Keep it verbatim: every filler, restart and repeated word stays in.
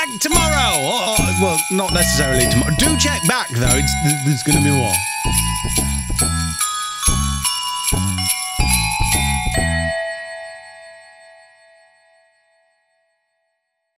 back tomorrow. Or, or, well, not necessarily tomorrow. Do check back, though. It's, there's going to be more.